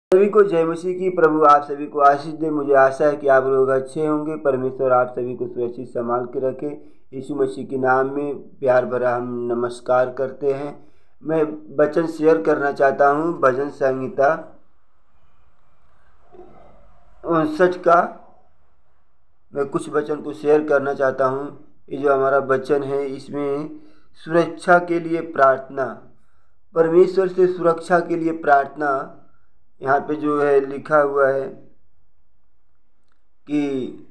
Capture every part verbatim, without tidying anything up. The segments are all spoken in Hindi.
सभी को जय मसीह की। प्रभु आप सभी को आशीष दे। मुझे आशा है कि आप लोग अच्छे होंगे। परमेश्वर आप सभी को सुरक्षित संभाल के रखे। यीशु मसीह के नाम में प्यार भरा हम नमस्कार करते हैं। मैं वचन शेयर करना चाहता हूँ भजन संहिता उनसठ का मैं कुछ वचन को शेयर करना चाहता हूँ। ये जो हमारा वचन है इसमें सुरक्षा के लिए प्रार्थना, परमेश्वर से सुरक्षा के लिए प्रार्थना यहाँ पे जो है लिखा हुआ है कि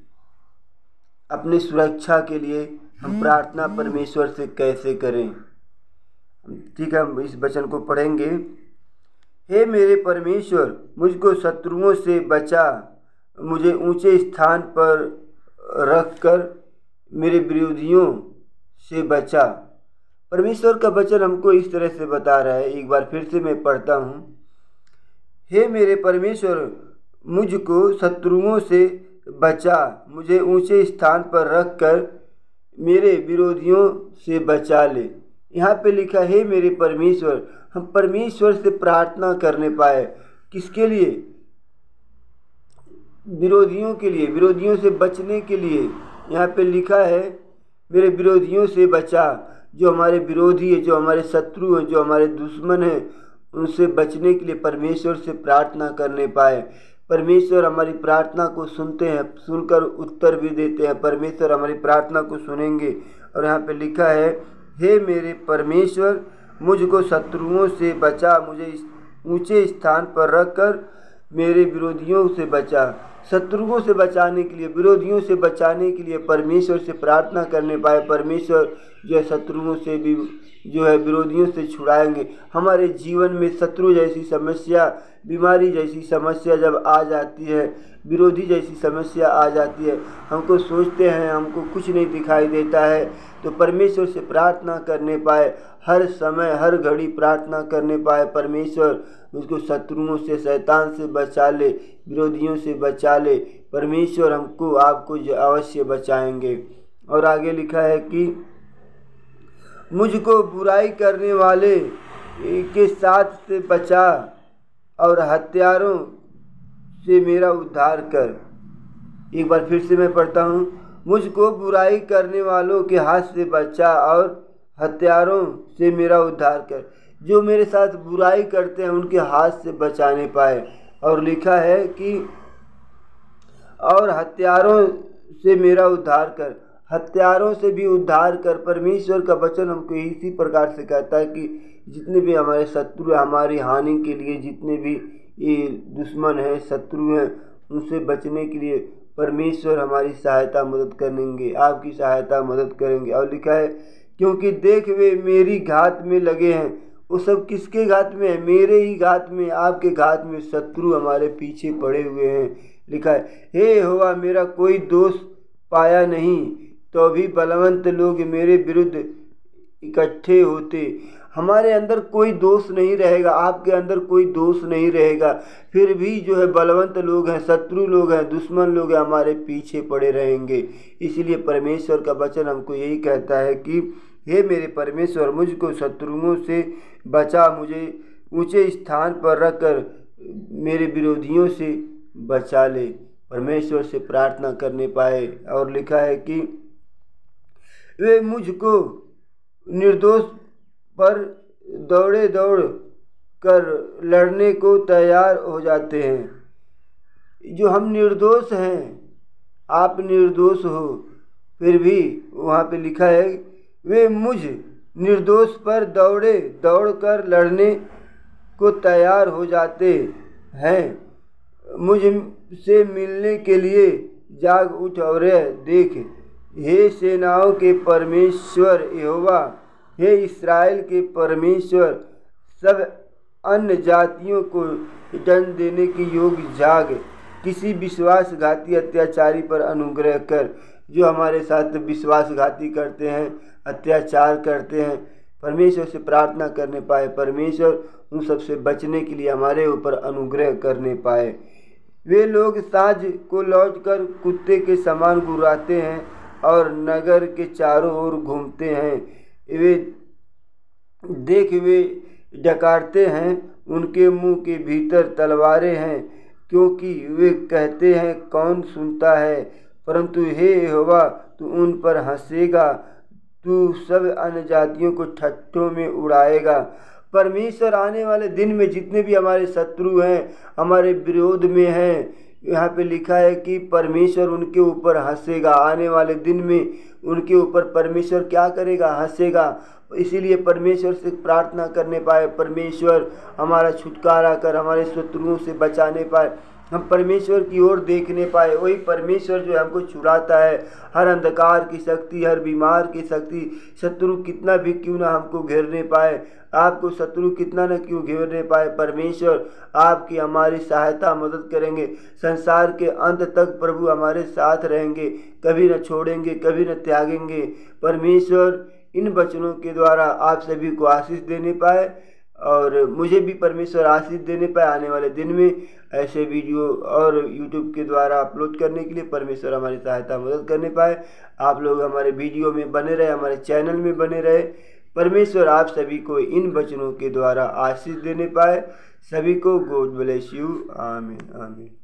अपनी सुरक्षा के लिए हम प्रार्थना परमेश्वर से कैसे करें। ठीक है, हम इस वचन को पढ़ेंगे। हे मेरे परमेश्वर, मुझको शत्रुओं से बचा, मुझे ऊंचे स्थान पर रखकर मेरे विरोधियों से बचा। परमेश्वर का वचन हमको इस तरह से बता रहा है। एक बार फिर से मैं पढ़ता हूँ। हे मेरे परमेश्वर, मुझको शत्रुओं से बचा, मुझे ऊंचे स्थान पर रखकर मेरे विरोधियों से बचा ले। यहाँ पे लिखा हे मेरे परमेश्वर। हम परमेश्वर से प्रार्थना करने पाए, किसके लिए? विरोधियों के लिए, विरोधियों से बचने के लिए। यहाँ पे लिखा है मेरे विरोधियों से बचा। जो हमारे विरोधी है, जो हमारे शत्रु हैं, जो हमारे दुश्मन हैं, उनसे बचने के लिए परमेश्वर से प्रार्थना करने पाए। परमेश्वर हमारी प्रार्थना को सुनते हैं, सुनकर उत्तर भी देते हैं। परमेश्वर हमारी प्रार्थना को सुनेंगे। और यहाँ पे लिखा है हे मेरे परमेश्वर, मुझको शत्रुओं से बचा, मुझे ऊंचे स्थान पर रखकर मेरे विरोधियों से बचा। शत्रुओं से बचाने के लिए, विरोधियों से बचाने के लिए परमेश्वर से प्रार्थना करने पाए। परमेश्वर जो है शत्रुओं से भी जो है विरोधियों से छुड़ाएंगे। हमारे जीवन में शत्रु जैसी समस्या, बीमारी जैसी समस्या जब आ जाती है, विरोधी जैसी समस्या आ जाती है, हमको सोचते हैं हमको कुछ नहीं दिखाई देता है, तो परमेश्वर से प्रार्थना करने पाए। हर समय हर घड़ी प्रार्थना करने पाए। परमेश्वर मुझको शत्रुओं से, शैतान से बचा ले, विरोधियों से बचा ले। परमेश्वर हमको आपको अवश्य बचाएंगे। और आगे लिखा है कि मुझको बुराई करने वाले के साथ से बचा और हत्यारों से मेरा उद्धार कर। एक बार फिर से मैं पढ़ता हूँ। मुझको बुराई करने वालों के हाथ से बचा और हत्यारों से मेरा उद्धार कर। जो मेरे साथ बुराई करते हैं उनके हाथ से बचाने पाए। और लिखा है कि और हत्यारों से मेरा उद्धार कर, हत्यारों से भी उद्धार कर। परमेश्वर का वचन हमको इसी प्रकार से कहता है कि जितने भी हमारे शत्रु हमारी हानि के लिए, जितने भी ये दुश्मन हैं, शत्रु हैं, उनसे बचने के लिए परमेश्वर हमारी सहायता मदद करेंगे, आपकी सहायता मदद करेंगे। और लिखा है क्योंकि देख वे मेरी घात में लगे हैं। वो सब किसके घात में है? मेरे ही घात में, आपके घात में शत्रु हमारे पीछे पड़े हुए हैं। लिखा है हे यहोवा, मेरा कोई दोष पाया नहीं, तो भी बलवंत लोग मेरे विरुद्ध इकट्ठे होते। हमारे अंदर कोई दोष नहीं रहेगा, आपके अंदर कोई दोष नहीं रहेगा, फिर भी जो है बलवंत लोग हैं, शत्रु लोग हैं, दुश्मन लोग हैं, हमारे पीछे पड़े रहेंगे। इसलिए परमेश्वर का वचन हमको यही कहता है कि हे मेरे परमेश्वर, मुझको शत्रुओं से बचा, मुझे ऊंचे स्थान पर रखकर मेरे विरोधियों से बचा ले। परमेश्वर से प्रार्थना करने पाए। और लिखा है कि वे मुझको निर्दोष पर दौड़े दौड़ कर लड़ने को तैयार हो जाते हैं। जो हम निर्दोष हैं, आप निर्दोष हो, फिर भी वहाँ पे लिखा है वे मुझ निर्दोष पर दौड़े दौड़ कर लड़ने को तैयार हो जाते हैं। मुझसे मिलने के लिए जाग उठ और देख। हे सेनाओं के परमेश्वर यहोवा, हे इस्राएल के परमेश्वर, सब अन्य जातियों को दंड देने की योग्य जाग। किसी विश्वासघाती अत्याचारी पर अनुग्रह कर। जो हमारे साथ विश्वासघाती करते हैं, अत्याचार करते हैं, परमेश्वर से प्रार्थना करने पाए। परमेश्वर उन सब से बचने के लिए हमारे ऊपर अनुग्रह करने पाए। वे लोग साँझ को लौटकर कुत्ते के समान गुर्राते हैं और नगर के चारों ओर घूमते हैं। वे देख वे डकारते हैं, उनके मुंह के भीतर तलवारें हैं, क्योंकि वे कहते हैं कौन सुनता है। परंतु हे यहोवा, तू उन पर हंसेगा, तू सब अन्य जातियों को ठट्ठों में उड़ाएगा। परमेश्वर आने वाले दिन में जितने भी हमारे शत्रु हैं, हमारे विरोध में हैं, यहाँ पे लिखा है कि परमेश्वर उनके ऊपर हंसेगा। आने वाले दिन में उनके ऊपर परमेश्वर क्या करेगा? हंसेगा। इसीलिए परमेश्वर से प्रार्थना करने पाए, परमेश्वर हमारा छुटकारा कर, हमारे शत्रुओं से बचाने पाए, हम परमेश्वर की ओर देखने पाए। वही परमेश्वर जो हमको छुड़ाता है हर अंधकार की शक्ति, हर बीमार की शक्ति। शत्रु कितना भी क्यों ना हमको घेरने पाए, आपको शत्रु कितना न क्यों घेरने पाए, परमेश्वर आपकी हमारी सहायता मदद करेंगे। संसार के अंत तक प्रभु हमारे साथ रहेंगे, कभी न छोड़ेंगे, कभी न त्यागेंगे। परमेश्वर इन वचनों के द्वारा आप सभी को आशीष देने पाए और मुझे भी परमेश्वर आशीष देने पाए। आने वाले दिन में ऐसे वीडियो और यूट्यूब के द्वारा अपलोड करने के लिए परमेश्वर हमारी सहायता मदद करने पाए। आप लोग हमारे वीडियो में बने रहे, हमारे चैनल में बने रहे। परमेश्वर आप सभी को इन वचनों के द्वारा आशीष देने पाए। सभी को गॉड ब्लेस यू। आमीन आमीन।